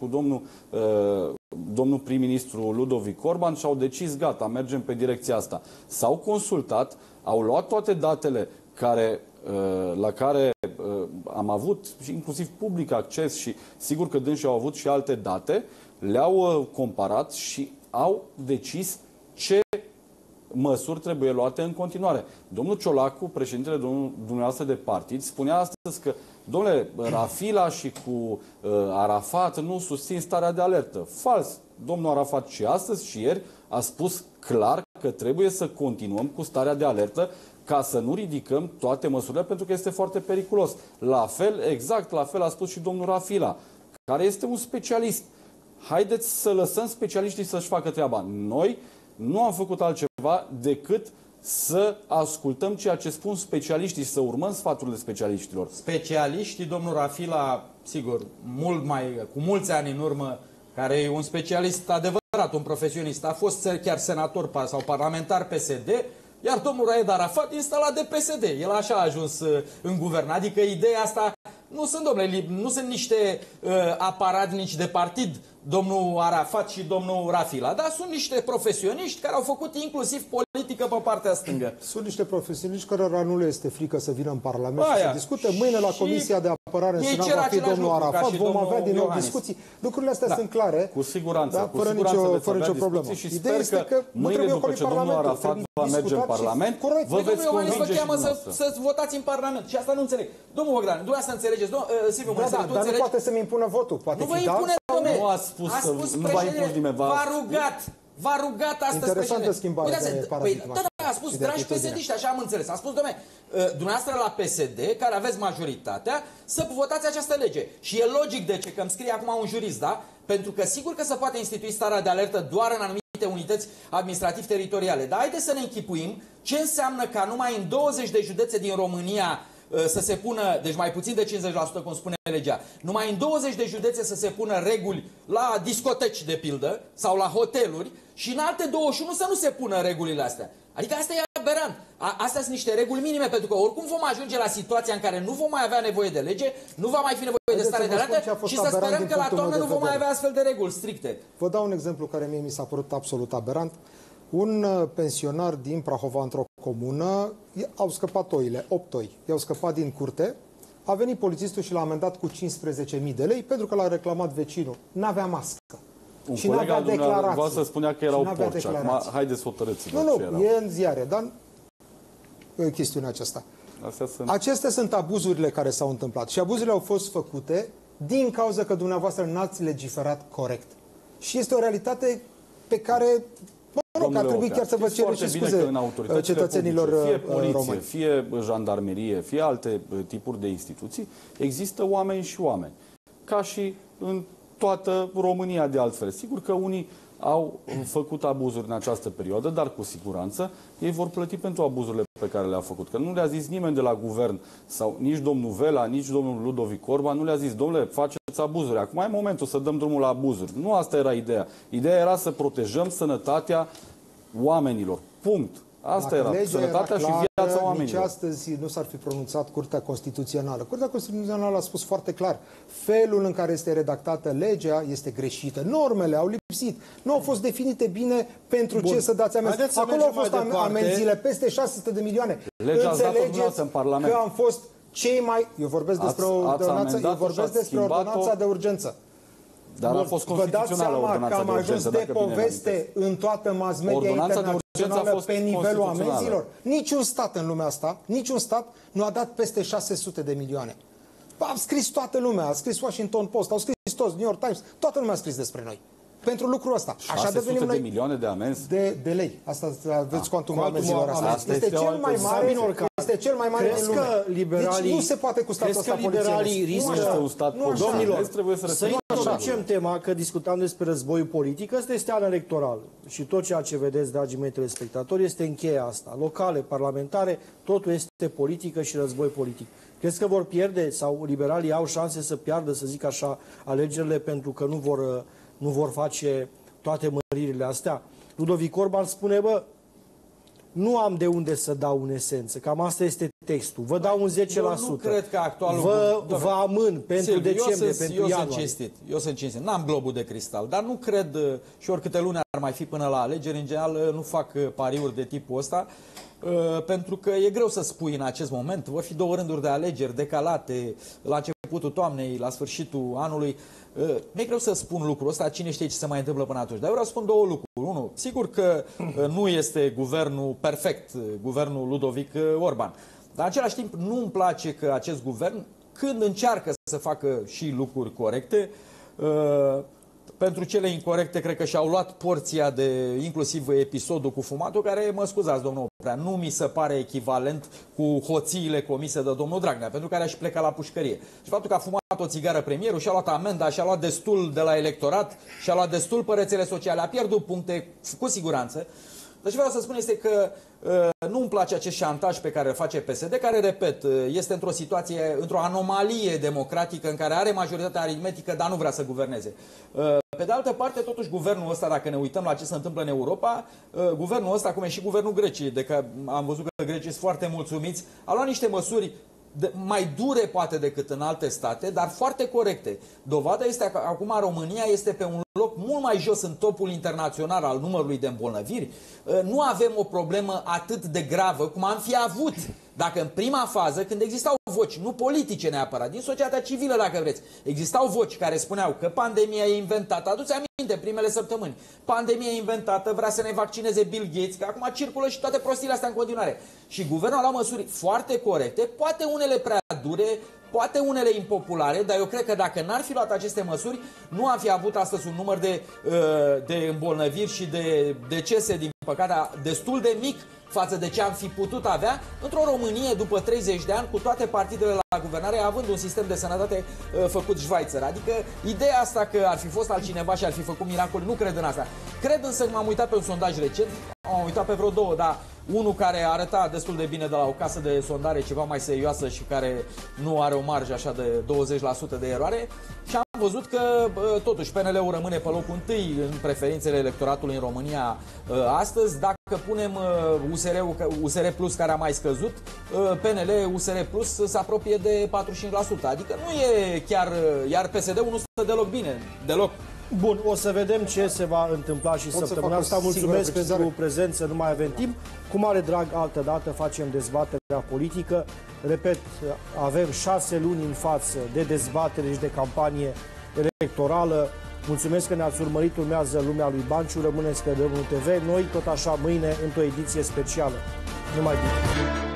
domnul prim-ministru Ludovic Orban și au decis, gata, mergem pe direcția asta. S-au consultat, au luat toate datele la care am avut și inclusiv public acces și sigur că dânsii au avut și alte date, le-au comparat și au decis ce măsuri trebuie luate în continuare. Domnul Ciolacu, președintele dumneavoastră de partid, spunea astăzi că, domnule, Rafila și cu Arafat nu susțin starea de alertă. Fals. Domnul Arafat și astăzi și ieri a spus clar că trebuie să continuăm cu starea de alertă ca să nu ridicăm toate măsurile, pentru că este foarte periculos. La fel, exact la fel a spus și domnul Rafila, care este un specialist. Haideți să lăsăm specialiștii să-și facă treaba. Noi nu am făcut altceva decât să ascultăm ceea ce spun specialiștii și să urmăm sfaturile specialiștilor. Specialiștii, domnul Rafila, sigur, cu mulți ani în urmă, care e un specialist adevărat, un profesionist, a fost chiar senator sau parlamentar PSD, iar domnul Raed Arafat instalat de PSD. El așa a ajuns în guvern. Adică ideea asta nu sunt, domnule, nu sunt niște aparatnici de partid, domnul Arafat și domnul Rafila, dar sunt niște profesioniști care au făcut inclusiv politică pe partea stângă. Sunt niște profesioniști cărora nu le este frică să vină în Parlament și să discute. Mâine la Comisia de Apărare în Senat va fi domnul Arafat, vom avea din nou discuții. Lucrurile astea sunt clare. Cu siguranță. Da? Fără nicio problemă. Și ideea este că mâine, după ce domnul Arafat va merge în Parlament, vă veți convinge și dumneavoastră. să votați în Parlament. Și asta nu înțeleg. Domnul Bogdan, dumneavoastră înțelegeți. Silviu, dar nu poate să-mi impună votul. Poate nu vă impune, domnule. Nu a spus că nu va impune nimeni. V-a rugat astăzi interesantă schimbare de paradigma. A spus, dragi PSD-iști, așa am înțeles. A spus, dom'le, dumneavoastră la PSD, care aveți majoritatea, să votați această lege. Și e logic de ce, că îmi scrie acum un jurist, da? Pentru că sigur că se poate institui starea de alertă doar în anumite unități administrativ-teritoriale. Dar haideți să ne închipuim ce înseamnă ca numai în 20 de județe din România să se pună, deci mai puțin de 50%, cum spune legea, numai în 20 de județe să se pună reguli la discoteci, de pildă, sau la hoteluri, și în alte 21 să nu se pună regulile astea. Adică asta e aberant. Astea sunt niște reguli minime, pentru că oricum vom ajunge la situația în care nu vom mai avea nevoie de lege, nu va mai fi nevoie de stare de alertă și să sperăm că la toamnă nu vom mai avea astfel de reguli stricte. Vă dau un exemplu care mie mi s-a părut absolut aberant. Un pensionar din Prahova, într-o comună, au scăpat oile, 8 oi. I-au scăpat din curte, a venit polițistul și l-a amendat cu 15.000 de lei pentru că l-a reclamat vecinul. N-avea mască. Un și n-avea declarații. Să spunea că erau porci. Acum, haideți să hotărâți-vă ce erau. E în ziare, dar chestiunea aceasta. Acestea sunt abuzurile care s-au întâmplat. Și abuzurile au fost făcute din cauza că dumneavoastră n-ați legiferat corect. Și este o realitate pe care... ar trebui chiar să vă cereți și scuze cetățenilor fie poliție, români. Fie jandarmerie, fie alte tipuri de instituții, există oameni și oameni. Ca și în toată România, de altfel. Sigur că unii au făcut abuzuri în această perioadă, dar cu siguranță ei vor plăti pentru abuzurile pe care le-a făcut. Că nu le-a zis nimeni de la guvern, sau nici domnul Vela, nici domnul Ludovic Orban, nu le-a zis, domnule, faceți abuzuri. Acum e momentul să dăm drumul la abuzuri. Nu asta era ideea. Ideea era să protejăm sănătatea oamenilor. Punct. Asta era. Sănătatea și viața oamenilor. Nici astăzi nu s-ar fi pronunțat Curtea Constituțională. Curtea Constituțională a spus foarte clar. Felul în care este redactată legea este greșită. Normele au lipsit. Nu au fost definite bine pentru ce să dați amenzi. Acolo au fost amenziile peste 600 de milioane. Legea ați dat-o în Parlament. Că am fost cei mai... Eu vorbesc despre ordonanța de urgență. Dar a fost constituțională ordonanța de urgență. Vă dați seama că am ajuns de poveste în toată mass media internațională pe nivelul amenzilor? Niciun stat în lumea asta, niciun stat nu a dat peste 600 de milioane. A scris toată lumea, a scris Washington Post, au scris toți, New York Times, toată lumea a scris despre noi. Pentru lucrul ăsta. 600 de milioane de amenzi? De lei. Asta aveți cuantumul amenzilor astea. Este cel mai mare, este cel mai mare din lume. Deci nu se poate cu statul ăsta polițienesc. Nu este un stat polițienesc, trebuie să introducem tema că discutam despre războiul politic. Ăsta este an electoral. Și tot ceea ce vedeți, dragii mei telespectatori, este în cheia asta. Locale, parlamentare, totul este politică și război politic. Crezi că vor pierde sau liberalii au șanse să piardă, să zic așa, alegerile pentru că nu vor face toate măririle astea? Ludovic Orban spune, bă, nu am de unde să dau în esență. Cam asta este textul. Vă dau un 10%. Eu nu cred că actualul... Vă amân pentru decembrie, pentru ianuarie. Eu sunt cinstit. N-am globul de cristal, dar nu cred, și oricâte luni ar mai fi până la alegeri, în general nu fac pariuri de tipul ăsta. Pentru că e greu să spui în acest moment. Vor fi 2 rânduri de alegeri decalate la începutul toamnei, la sfârșitul anului. Mi-e greu să spun lucrul ăsta, cine știe ce se mai întâmplă până atunci. Dar vreau să spun 2 lucruri. Unu, sigur că nu este guvernul perfect, guvernul Ludovic Orban. Dar în același timp nu îmi place că acest guvern, când încearcă să facă și lucruri corecte, pentru cele incorecte, cred că și-au luat porția de, inclusiv episodul cu fumatul, care, mă scuzați, domnul Oprea, nu mi se pare echivalent cu hoțiile comise de domnul Dragnea, pentru care aș pleca la pușcărie. Și faptul că a fumat o țigară premierul, și-a luat amenda, și-a luat destul de la electorat, și-a luat destul pe rețele sociale, a pierdut puncte cu siguranță. Deci vreau să spun este că nu îmi place acest șantaj pe care îl face PSD, care, repet, este într-o situație, într-o anomalie democratică în care are majoritatea aritmetică, dar nu vrea să guverneze. Pe de altă parte, totuși, guvernul ăsta, dacă ne uităm la ce se întâmplă în Europa, guvernul ăsta, cum e și guvernul Greciei, de că am văzut că grecii sunt foarte mulțumiți, a luat niște măsuri mai dure poate decât în alte state, dar foarte corecte. Dovada este că acum România este pe un loc mult mai jos în topul internațional al numărului de îmbolnăviri. Nu avem o problemă atât de gravă cum am fi avut dacă în prima fază, când existau voci, nu politice neapărat, din societatea civilă dacă vreți, existau voci care spuneau că pandemia e inventată. Aduți aminte, primele săptămâni, pandemia e inventată, vrea să ne vaccineze Bill Gates, că acum circulă și toate prostiile astea în continuare. Și guvernul a luat măsuri foarte corecte, poate unele prea dure, poate unele impopulare, dar eu cred că dacă n-ar fi luat aceste măsuri, nu am fi avut astăzi un număr de îmbolnăviri și de decese, din păcate, destul de mic față de ce am fi putut avea într-o Românie după 30 de ani, cu toate partidele la guvernare, având un sistem de sănătate făcut Schweizer. Adică ideea asta că ar fi fost altcineva și ar fi făcut miracole, nu cred în asta. Cred însă că m-am uitat pe un sondaj recent, am uitat pe vreo 2, dar unul care arăta destul de bine de la o casă de sondare ceva mai serioasă și care nu are o marjă așa de 20% de eroare, și am văzut că totuși PNL-ul rămâne pe locul 1 în preferințele electoratului în România astăzi. Dacă punem USR Plus, care a mai scăzut, PNL, USR Plus se apropie de 45%. Adică nu e chiar, iar PSD-ul nu stă deloc bine, deloc. Bun, o să vedem ce se va întâmpla și săptămâna asta. Mulțumesc pentru prezență, nu mai avem timp. Cu mare drag, altă dată facem dezbaterea politică. Repet, avem 6 luni în față de dezbatere și de campanie electorală. Mulțumesc că ne-ați urmărit, urmează Lumea lui Banciu, rămâneți pe Românul TV. Noi tot așa mâine într-o ediție specială. Numai bine!